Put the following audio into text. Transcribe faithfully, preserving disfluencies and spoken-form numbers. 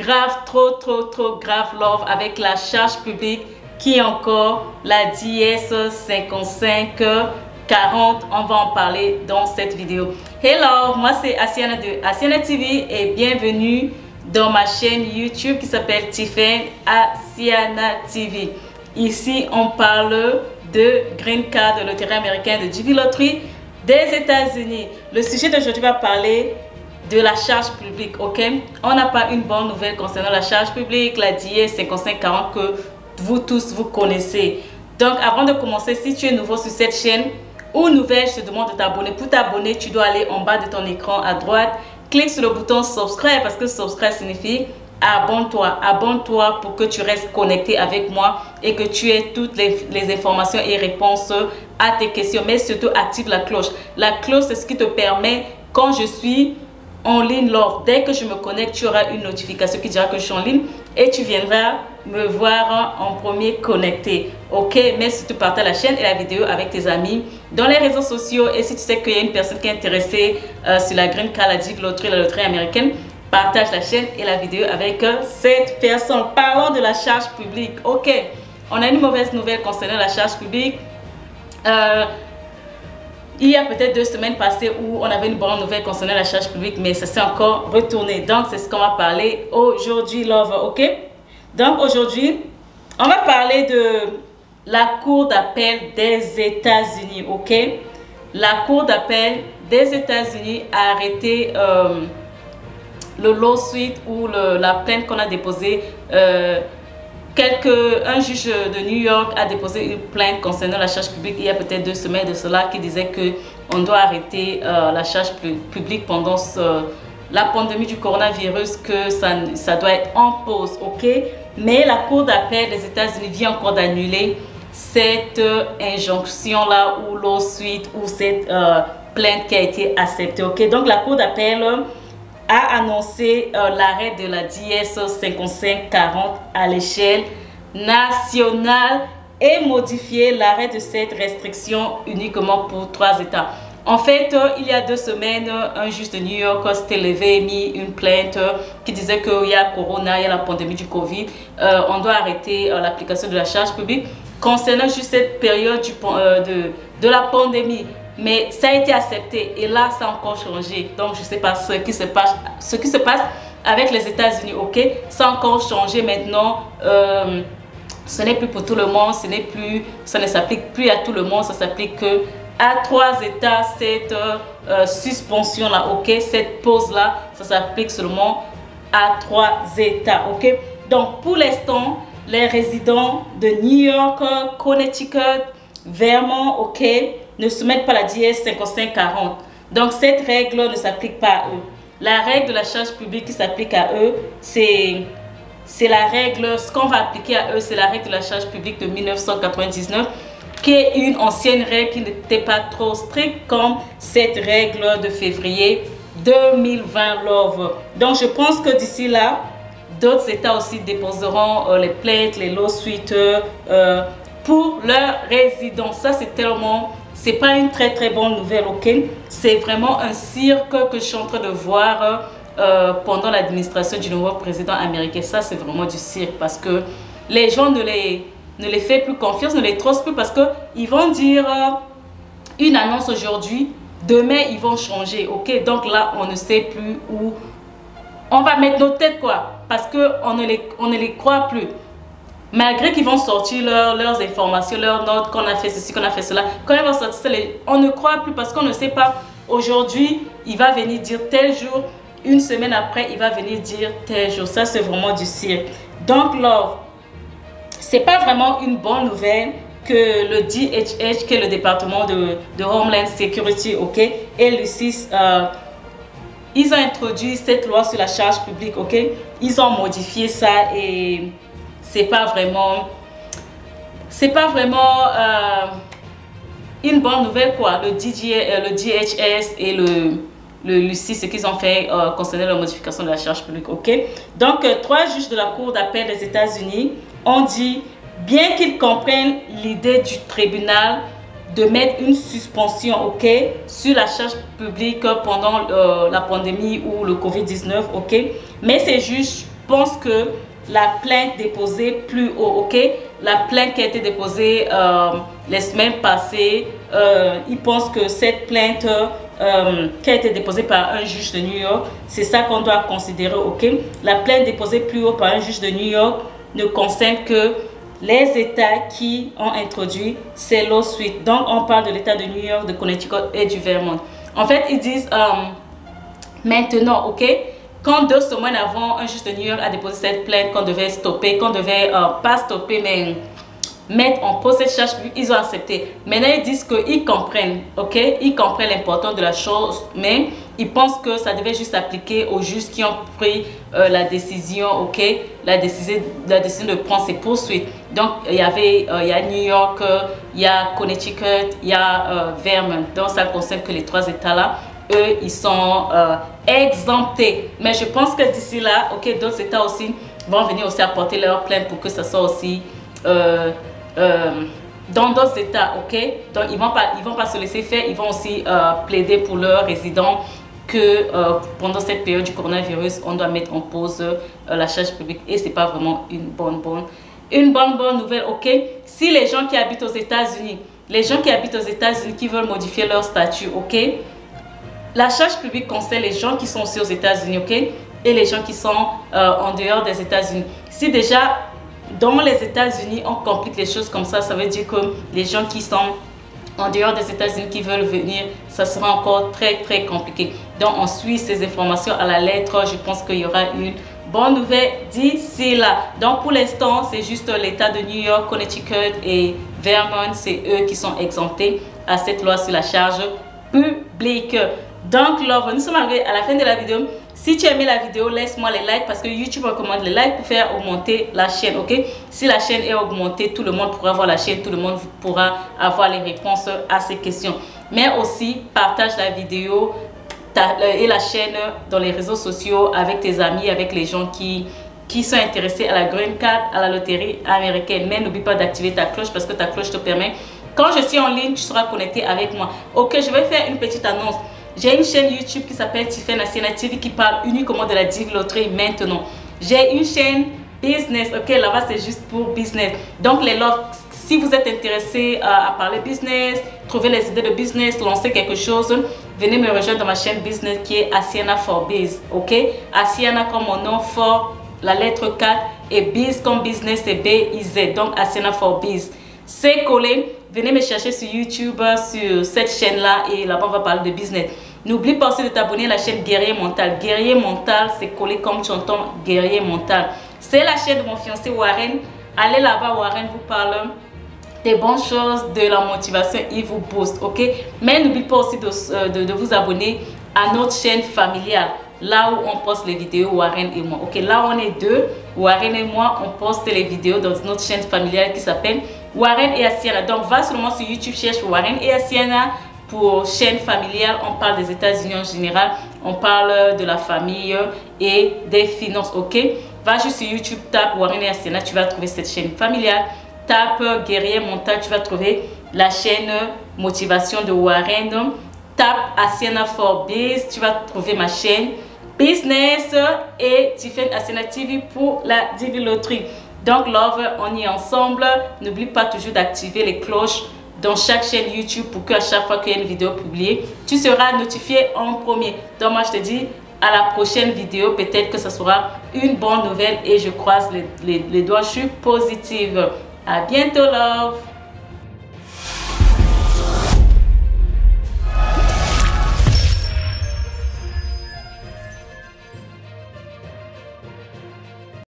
grave, trop, trop, trop grave love avec la charge publique qui est encore la D I S cinquante-cinq quarante. On va en parler dans cette vidéo. Hello, moi c'est Asiana de Asiana T V et bienvenue dans ma chaîne YouTube qui s'appelle Tiffen Asiana T V. Ici, on parle de Green Card, de loterie américaine, de J V Lottery des États-Unis. Le sujet d'aujourd'hui va parler de la charge publique, ok? On n'a pas une bonne nouvelle concernant la charge publique, la D I S cinquante-cinq quarante que vous tous vous connaissez. Donc, avant de commencer, si tu es nouveau sur cette chaîne ou nouvelle, je te demande de t'abonner. Pour t'abonner, tu dois aller en bas de ton écran à droite, clique sur le bouton subscribe parce que subscribe signifie abonne-toi. Abonne-toi pour que tu restes connecté avec moi et que tu aies toutes les, les informations et réponses à tes questions. Mais surtout, active la cloche. La cloche, c'est ce qui te permet, quand je suis en ligne, lors, dès que je me connecte, tu auras une notification qui dira que je suis en ligne et tu viendras me voir en premier connecté. Ok, mais surtout partage la chaîne et la vidéo avec tes amis dans les réseaux sociaux. Et si tu sais qu'il y a une personne qui est intéressée euh, sur la Green Card, la J V Lottery, la loterie américaine, partage la chaîne et la vidéo avec euh, cette personne. Parlons de la charge publique. Ok, on a une mauvaise nouvelle concernant la charge publique. Euh, Il y a peut-être deux semaines passées où on avait une bonne nouvelle concernant la charge publique, mais ça s'est encore retourné. Donc, c'est ce qu'on va parler aujourd'hui, love, ok? Donc, aujourd'hui, on va parler de la Cour d'appel des États-Unis, ok? La Cour d'appel des États-Unis a arrêté euh, le lawsuit ou le, la plainte qu'on a déposée. Euh, Quelque, un juge de New York a déposé une plainte concernant la charge publique il y a peut-être deux semaines de cela qui disait qu'on doit arrêter euh, la charge publique pendant ce, la pandémie du coronavirus, que ça, ça doit être en pause, ok? Mais la Cour d'appel des États-Unis vient encore d'annuler cette euh, injonction-là ou lawsuit ou cette euh, plainte qui a été acceptée, ok? Donc la Cour d'appel a annoncé euh, l'arrêt de la D I S cinquante-cinq quarante à l'échelle nationale et modifié l'arrêt de cette restriction uniquement pour trois États. En fait, euh, il y a deux semaines, un juge de New York s'était levé et mis une plainte euh, qui disait qu'il y a Corona, il y a la pandémie du Covid. Euh, on doit arrêter euh, l'application de la charge publique concernant juste cette période du, euh, de, de la pandémie. Mais ça a été accepté et là, ça a encore changé. Donc, je ne sais pas ce qui se passe, ce qui se passe avec les États-Unis, ok? Ça a encore changé maintenant. Euh, ce n'est plus pour tout le monde, ce n'est plus, ça ne s'applique plus à tout le monde, ça s'applique que à trois États, cette euh, suspension-là, ok? Cette pause-là, ça s'applique seulement à trois États, ok? Donc, pour l'instant, les résidents de New York, Connecticut, Vermont, ok, ne soumettent pas la D I S cinquante-cinq quarante. Donc, cette règle ne s'applique pas à eux. La règle de la charge publique qui s'applique à eux, c'est la règle, ce qu'on va appliquer à eux, c'est la règle de la charge publique de mille neuf cent quatre-vingt-dix-neuf, qui est une ancienne règle qui n'était pas trop stricte comme cette règle de février deux mille vingt, love. Donc, je pense que d'ici là, d'autres États aussi déposeront euh, les plaintes, les lawsuits euh, pour leurs résidents. Ça, c'est tellement... C'est pas une très très bonne nouvelle, ok? C'est vraiment un cirque que je suis en train de voir euh, pendant l'administration du nouveau président américain. Ça, c'est vraiment du cirque parce que les gens ne les, ne les font plus confiance, ne les trustent plus parce qu'ils vont dire euh, une annonce aujourd'hui, demain ils vont changer, ok? Donc là, on ne sait plus où on va mettre nos têtes, quoi, parce qu'on ne les, on ne les croit plus. Malgré qu'ils vont sortir leur, leurs informations, leurs notes, qu'on a fait ceci, qu'on a fait cela, quand ils vont sortir, on ne croit plus parce qu'on ne sait pas. Aujourd'hui, il va venir dire tel jour, une semaine après, il va venir dire tel jour. Ça, c'est vraiment du cirque. Donc, love, c'est pas vraiment une bonne nouvelle que le D H S, qui est le département de, de Homeland Security, ok, et l'U S I S, euh, ils ont introduit cette loi sur la charge publique, ok, ils ont modifié ça et c'est pas vraiment c'est pas vraiment euh, une bonne nouvelle, quoi. Le, D J, euh, le D H S et le, le l'U S I S, ce qu'ils ont fait euh, concernant la modification de la charge publique, ok. Donc euh, trois juges de la Cour d'appel des États-Unis ont dit, bien qu'ils comprennent l'idée du tribunal de mettre une suspension, ok, sur la charge publique pendant euh, la pandémie ou le Covid dix-neuf, ok, mais ces juges pense que la plainte déposée plus haut, ok? La plainte qui a été déposée euh, les semaines passées, euh, il pense que cette plainte euh, qui a été déposée par un juge de New York, c'est ça qu'on doit considérer, ok? La plainte déposée plus haut par un juge de New York ne concerne que les États qui ont introduit ces lawsuits. Donc, on parle de l'État de New York, de Connecticut et du Vermont. En fait, ils disent euh, maintenant, ok? Quand deux semaines avant, un juge de New York a déposé cette plainte qu'on devait stopper, qu'on devait euh, pas stopper, mais mettre en pause cette charge publique, ils ont accepté. Maintenant, ils disent qu'ils comprennent, ok? Ils comprennent l'importance de la chose, mais ils pensent que ça devait juste s'appliquer aux juges qui ont pris euh, la décision, ok? La décision, la décision de prendre ces poursuites. Donc, il y avait, euh, il y a New York, euh, il y a Connecticut, il y a euh, Vermont. Donc, ça concerne que les trois États-là. Eux, ils sont euh, exemptés. Mais je pense que d'ici là, ok, d'autres États aussi vont venir aussi apporter leur plainte pour que ça soit aussi euh, euh, dans d'autres États, ok. Donc ils vont pas, ils vont pas se laisser faire. Ils vont aussi euh, plaider pour leurs résidents que euh, pendant cette période du coronavirus, on doit mettre en pause euh, la charge publique et c'est pas vraiment une bonne bonne une bonne bonne nouvelle, ok. Si les gens qui habitent aux États-Unis, les gens qui habitent aux États-Unis qui veulent modifier leur statut, ok. La charge publique concerne les gens qui sont aussi aux États-Unis, ok, et les gens qui sont euh, en dehors des États-Unis. Si déjà dans les États-Unis on complique les choses comme ça, ça veut dire que les gens qui sont en dehors des États-Unis qui veulent venir, ça sera encore très très compliqué. Donc on suit ces informations à la lettre. Je pense qu'il y aura une bonne nouvelle d'ici là. Donc pour l'instant, c'est juste l'État de New York, Connecticut et Vermont, c'est eux qui sont exemptés à cette loi sur la charge publique. Donc, love, nous sommes arrivés à la fin de la vidéo. Si tu as aimé la vidéo, laisse-moi les likes parce que YouTube recommande les likes pour faire augmenter la chaîne, ok? Si la chaîne est augmentée, tout le monde pourra voir la chaîne, tout le monde pourra avoir les réponses à ces questions. Mais aussi, partage la vidéo ta, et la chaîne dans les réseaux sociaux avec tes amis, avec les gens qui, qui sont intéressés à la green card, à la loterie américaine. Mais n'oublie pas d'activer ta cloche parce que ta cloche te permet, quand je suis en ligne, tu seras connecté avec moi. Ok, je vais faire une petite annonce. J'ai une chaîne YouTube qui s'appelle Tiffany Asiana T V qui parle uniquement de la Divi Loterie maintenant. J'ai une chaîne business, ok, là-bas c'est juste pour business. Donc les loves, si vous êtes intéressé à, à parler business, trouver les idées de business, lancer quelque chose, venez me rejoindre dans ma chaîne business qui est Asiana for Biz, ok. Asiana comme mon nom, for la lettre quatre et Biz comme business c'est B I Z, donc Asiana for Biz. C'est collé. Venez me chercher sur YouTube, sur cette chaîne-là et là-bas, on va parler de business. N'oublie pas aussi de t'abonner à la chaîne Guerrier Mental. Guerrier Mental, c'est collé comme tu entends, Guerrier Mental. C'est la chaîne de mon fiancé Warren. Allez là-bas, Warren vous parle des bonnes choses, de la motivation, il vous booste, ok? Mais n'oublie pas aussi de, de, de vous abonner à notre chaîne familiale. Là où on poste les vidéos, Warren et moi. Ok, là on est deux, Warren et moi, on poste les vidéos dans notre chaîne familiale qui s'appelle Warren et Asiana. Donc va seulement sur YouTube, cherche Warren et Asiana pour chaîne familiale. On parle des États-Unis en général, on parle de la famille et des finances, ok? Va juste sur YouTube, tape Warren et Asiana, tu vas trouver cette chaîne familiale. Tape Guerrier Mental, tu vas trouver la chaîne Motivation de Warren. Tape Asiana for Biz, tu vas trouver ma chaîne Business et Tiffany Asiana T V pour la Divi Loterie. Donc, love, on y est ensemble. N'oublie pas toujours d'activer les cloches dans chaque chaîne YouTube pour qu'à chaque fois qu'il y a une vidéo publiée, tu seras notifié en premier. Donc, moi, je te dis à la prochaine vidéo. Peut-être que ce sera une bonne nouvelle et je croise les, les, les doigts. Je suis positive. À bientôt, love.